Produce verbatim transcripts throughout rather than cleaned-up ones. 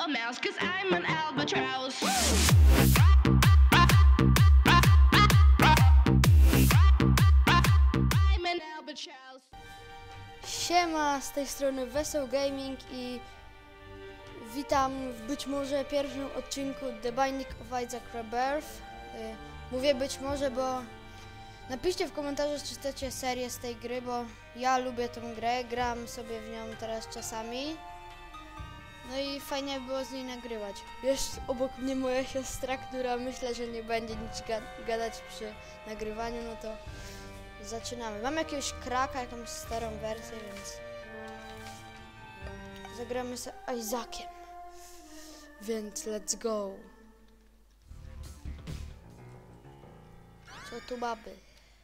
a mouse, cause I'm an albatross. I'm an albatross. Siema, z tej strony Wesoł Gaming i witam w być może pierwszym odcinku The Binding of Isaac Rebirth. Mówię być może, bo napiszcie w komentarzach, czy chcecie serię z tej gry, bo ja lubię tą grę, gram sobie w nią teraz czasami. No i fajnie było z niej nagrywać. Jest obok mnie moja siostra, która myślę, że nie będzie nic ga gadać przy nagrywaniu, no to zaczynamy. Mam jakiegoś kraka, jakąś starą wersję, więc zagramy z Isaaciem. Więc let's go. Co tu baby?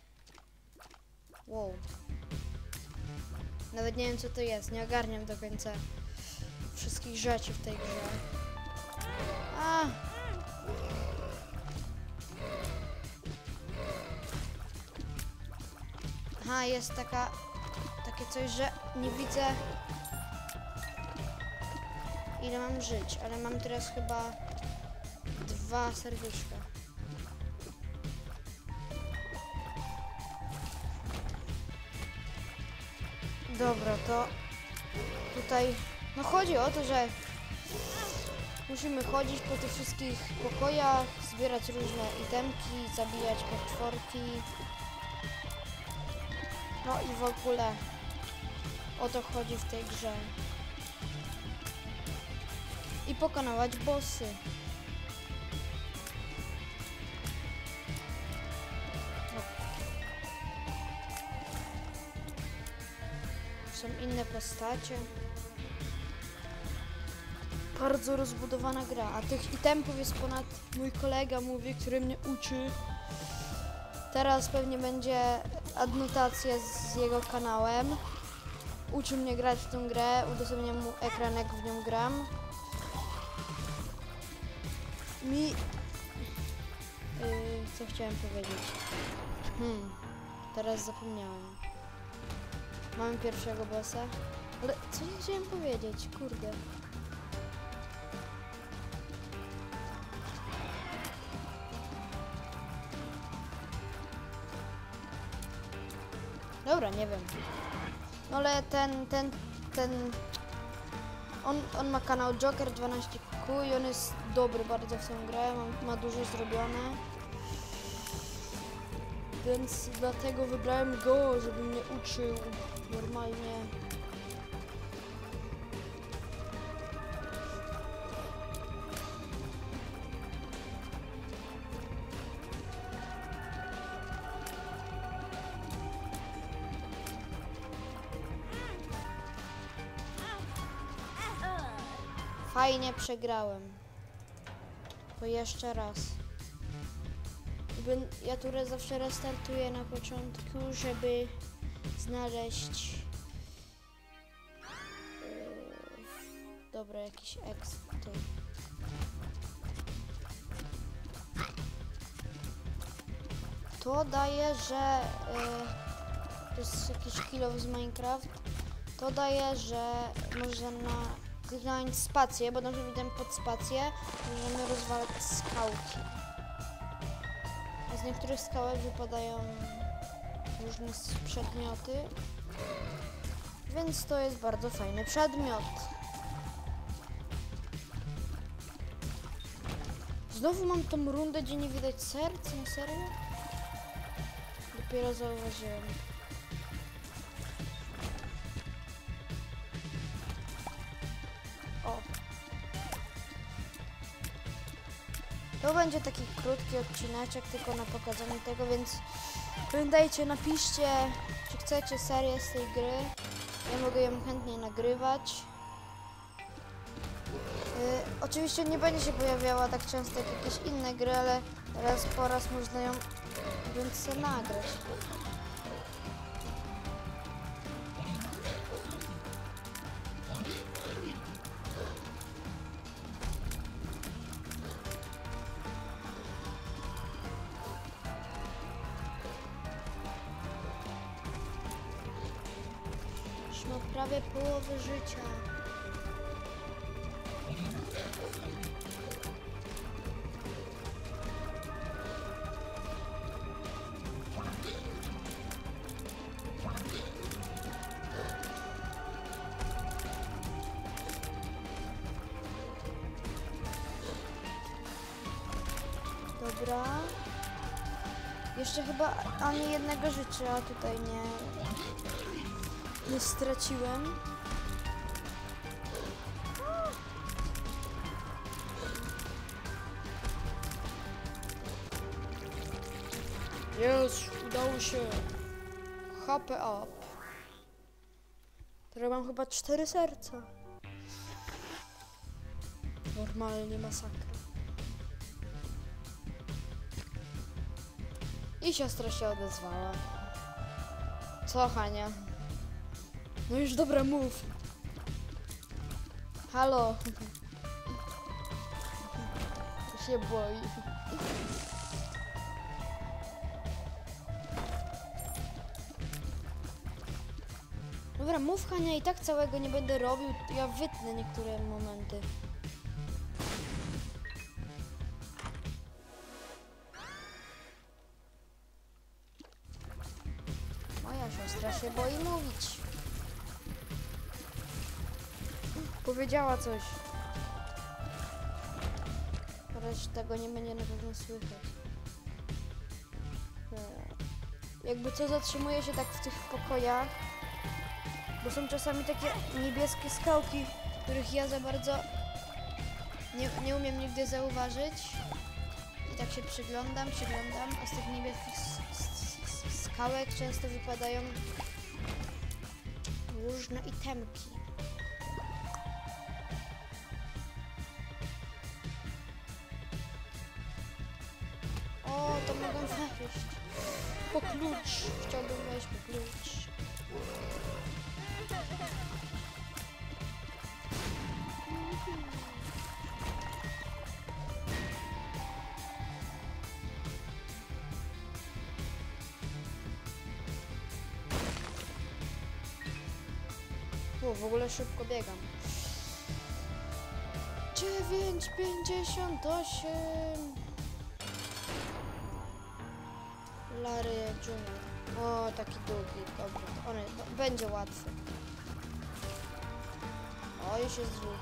Wow. Nawet nie wiem, co to jest. Nie ogarniam do końca wszystkich rzeczy w tej grze. A! Aha, jest taka... takie coś, że nie widzę, ile mam żyć, ale mam teraz chyba dwa serduszka. Dobra, to tutaj... No chodzi o to, że musimy chodzić po tych wszystkich pokojach, zbierać różne itemki, zabijać potworki. No i w ogóle o to chodzi w tej grze. I pokonywać bossy. No. Są inne postacie. Bardzo rozbudowana gra, a tych itemków jest ponad, mój kolega mówi, który mnie uczy. Teraz pewnie będzie adnotacja z jego kanałem. Uczy mnie grać w tę grę, udostępniam mu ekran, jak w nią gram. Mi... Yy, co chciałem powiedzieć? Hmm, teraz zapomniałem. Mamy pierwszego bossa. Ale co ja chciałem powiedzieć? Kurde. Dobra, nie wiem. No ale ten, ten, ten... On, on ma kanał Joker dwanaście Q i on jest dobry bardzo w tę grę, ma, ma dużo zrobione. Więc dlatego wybrałem go, żeby mnie uczył normalnie. Fajnie przegrałem. To jeszcze raz. Ja tu zawsze restartuję na początku, żeby znaleźć... Yy, dobra, jakiś X tutaj. To daje, że... Yy, to jest jakiś kill z Minecraft. To daje, że można na... kliknąć spację, bo dobrze widzę pod spację, możemy rozwalać skałki. A z niektórych skałek wypadają różne przedmioty, więc to jest bardzo fajny przedmiot. Znowu mam tą rundę, gdzie nie widać serc, na serio? Dopiero zauważyłem. To będzie taki krótki odcineczek tylko na pokazanie tego, więc pamiętajcie, napiszcie, czy chcecie serię z tej gry. Ja mogę ją chętnie nagrywać. Yy, oczywiście nie będzie się pojawiała tak często jak jakieś inne gry, ale raz po raz można ją więc sobie nagrać. Ma prawie połowę życia. Dobra. Jeszcze chyba ani jednego życia tutaj nie, nie straciłem. Już, udało się. H P up. Teraz mam chyba cztery serca. Normalnie masakra. I siostra się odezwała. Co, Hania? No już dobra, mów. Halo. się boi. Dobra, mów, Hania, i tak całego nie będę robił, ja wytnę niektóre momenty. Moja siostra się boi mówić. Powiedziała coś. Reszta tego nie będzie na pewno słychać. Jakby co, zatrzymuje się tak w tych pokojach, bo są czasami takie niebieskie skałki, których ja za bardzo nie, nie umiem nigdy zauważyć. I tak się przyglądam, przyglądam, a z tych niebieskich skałek często wypadają różne itemki. O, to mogą wejść. Po klucz. Chciałbym wejść po klucz. O, w ogóle szybko biegam. dziewięć pięćdziesiąt osiem. Larry Junior. O, taki długi, dobrze. On jest, będzie łatwy. O, już jest dwóch.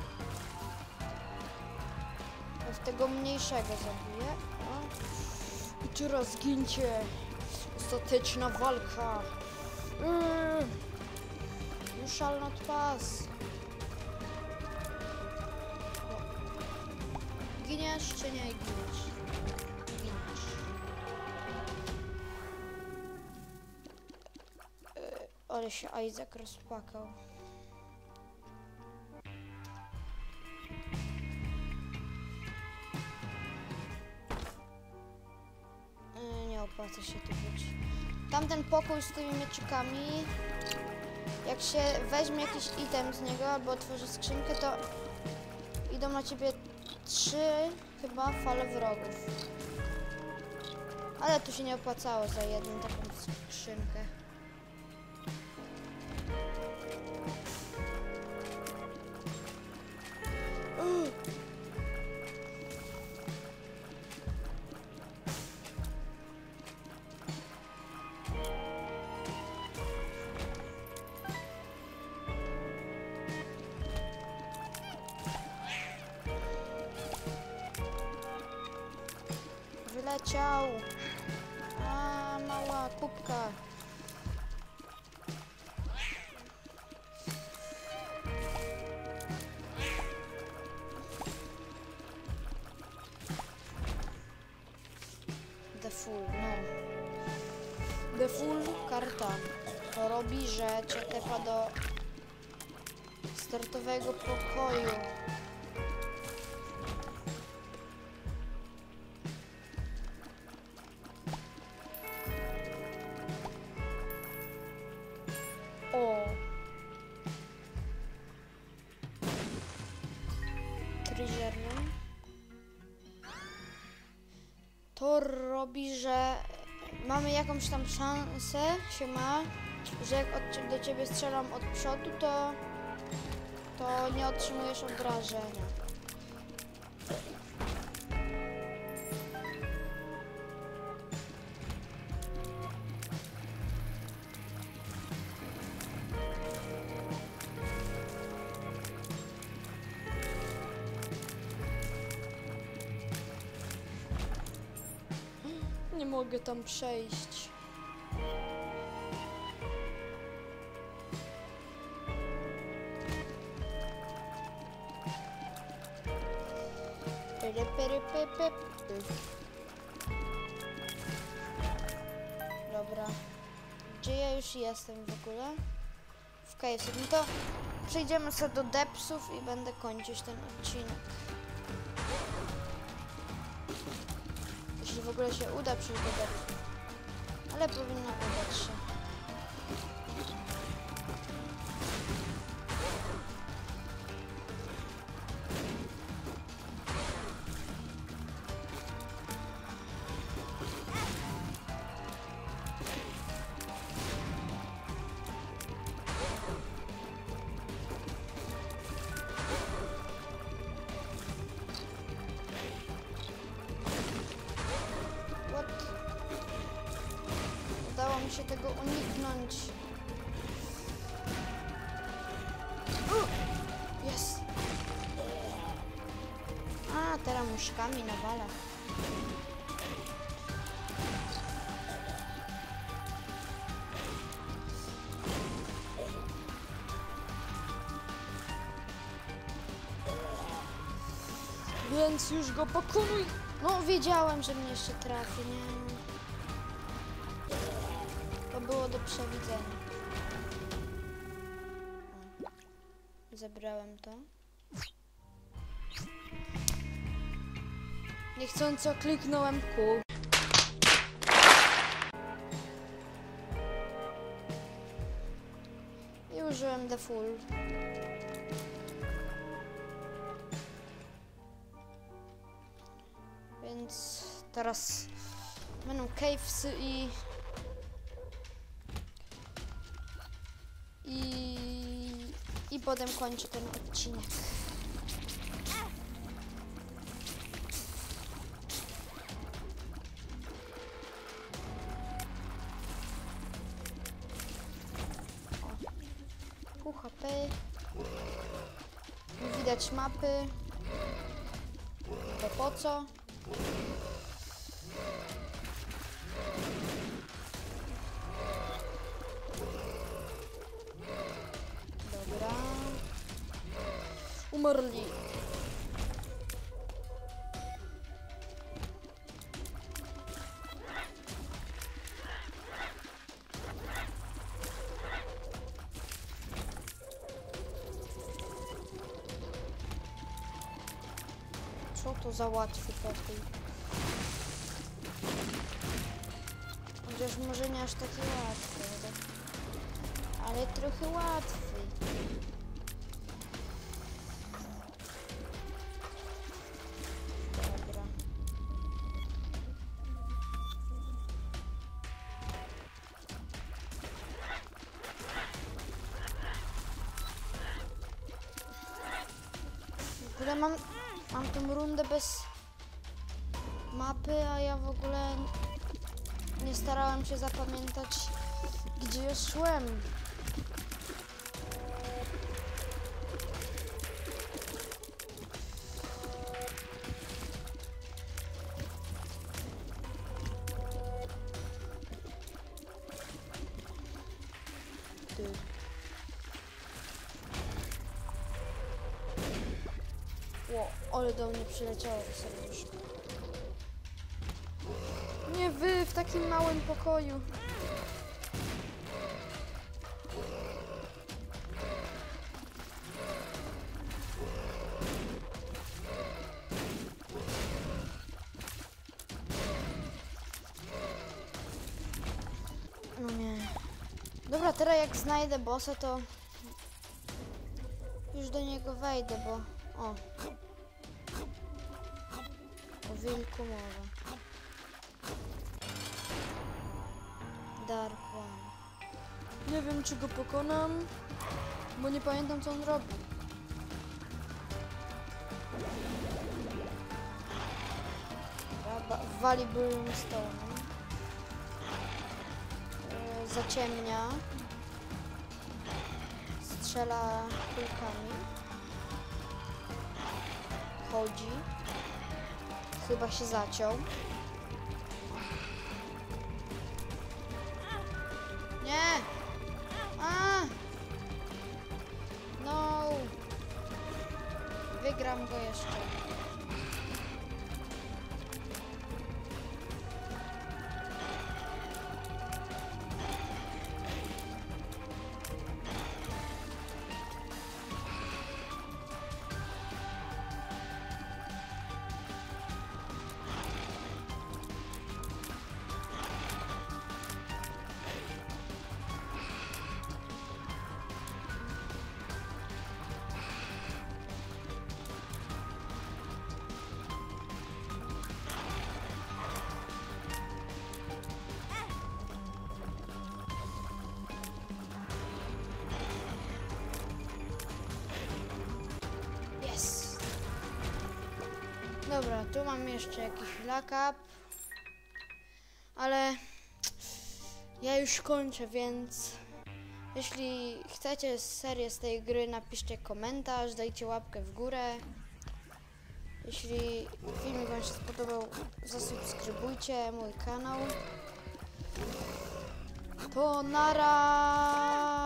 W tego mniejszego zabiję. O. I teraz zgincie. Ostateczna walka. Yy. You shall not pass. O. Giniesz czy nie giniesz? Giniesz. Yy, ale się Isaac rozpłakał. Yy, nie opłaca się tu być. Tamten pokój z tymi mieczykami, jak się weźmie jakiś item z niego albo otworzy skrzynkę, to idą na ciebie trzy chyba fale wrogów. Ale tu się nie opłacało za jedną taką skrzynkę. Wyleciał. A, mała kubka. The Fool, no. The Fool karta. To robi, że cię tepa do startowego pokoju. O. Treasure room. To robi, że mamy jakąś tam szansę, się ma, że jak od, do ciebie strzelam od przodu, to, to nie otrzymujesz obrażenia. mogę tam przejść. Pyry, pyry, py, py, py. Dobra. Gdzie ja już jestem w ogóle? W K F C. No to przejdziemy sobie do Depsów i będę kończyć ten odcinek. Jeśli w ogóle się uda przejść do Depsów. Ale powinno udać się. Udało mi się tego uniknąć. Jest. A, teraz muszkami nawala. Więc już go pokonuj. No, wiedziałem, że mnie jeszcze trafi, nie? To było do przewidzenia. O, zebrałem to. Niechcąco kliknąłem Q. I użyłem the full. Więc teraz będą caves i I, i potem kończę ten odcinek. O, pół H P. Nie widać mapy. To po co? Umarli. Co to za łatwy pokój? Chociaż może nie aż taki łatwy, ale trochę łatwy. W ogóle mam, mam tą rundę bez mapy, a ja w ogóle nie starałem się zapamiętać, gdzie ja szłem. Ty. Ło, ale do mnie przyleciało to serduszko. Nie wy w takim małym pokoju. No nie. Dobra, teraz jak znajdę bossa, to już do niego wejdę, bo... O. O wilku mowa. Dark One. Nie wiem, czy go pokonam, bo nie pamiętam, co on robi. Wali Brimstone. Yy, zaciemnia. Strzela kulkami. Chodzi. Chyba się zaciął. wygram go jeszcze. Dobra, tu mam jeszcze jakiś lakap, ale ja już kończę, więc jeśli chcecie serię z tej gry, napiszcie komentarz, dajcie łapkę w górę. Jeśli filmik wam się spodobał, zasubskrybujcie mój kanał. To nara!